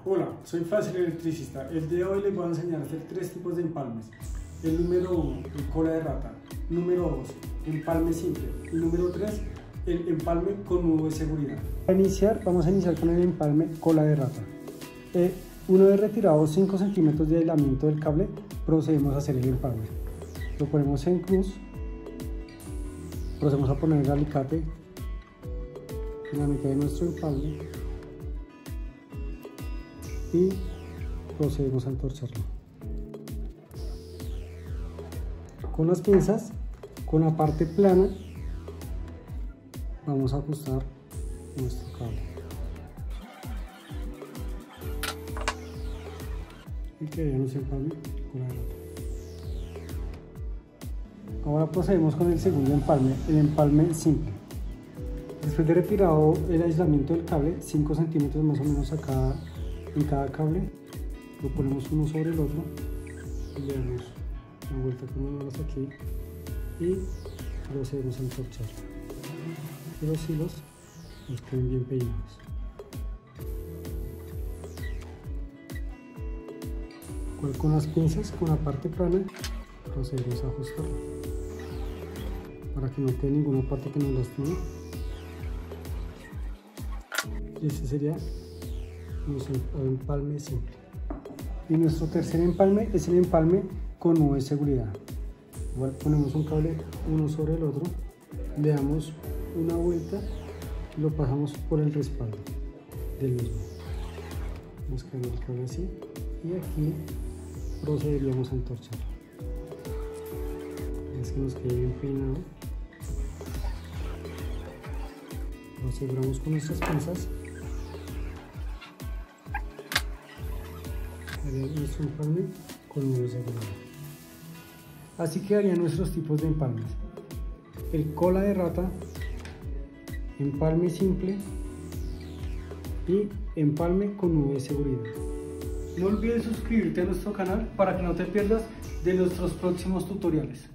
Hola, soy Fácil Electricista. El día de hoy les voy a enseñar a hacer tres tipos de empalmes. El número 1, el cola de rata. Número 2, empalme simple. Y número 3, el empalme con nudo de seguridad. Vamos a iniciar con el empalme cola de rata. Una vez retirado 5 centímetros de aislamiento del cable, procedemos a hacer el empalme. Lo ponemos en cruz, procedemos a poner el alicate en la mitad de nuestro empalme y procedemos a entorcharlo. Con las pinzas, con la parte plana, vamos a ajustar nuestro cable y quedaría nuestro empalme con la rata. Ahora procedemos con el segundo empalme, el empalme simple. Después de retirado el aislamiento del cable, 5 centímetros más o menos en cada cable, lo ponemos uno sobre el otro y le damos una vuelta con las manos aquí y procedemos a entorchar que los hilos nos queden bien peinados. Con las pinzas, con la parte plana, procedemos a ajustarlo para que no quede ninguna parte que nos lastime. Y este sería nuestro empalme simple. Y nuestro tercer empalme es el empalme con nudo de seguridad. Igual ponemos un cable uno sobre el otro, le damos una vuelta y lo pasamos por el respaldo del mismo. Vamos a quedar el cable así y aquí procederíamos a entorcharlo. Es que nos quede bien peinado. Lo aseguramos con nuestras pinzas. Nuestro empalme con nudo de seguridad. Así quedarían nuestros tipos de empalmes: el cola de rata, empalme simple y empalme con nudo de seguridad. No olvides suscribirte a nuestro canal para que no te pierdas de nuestros próximos tutoriales.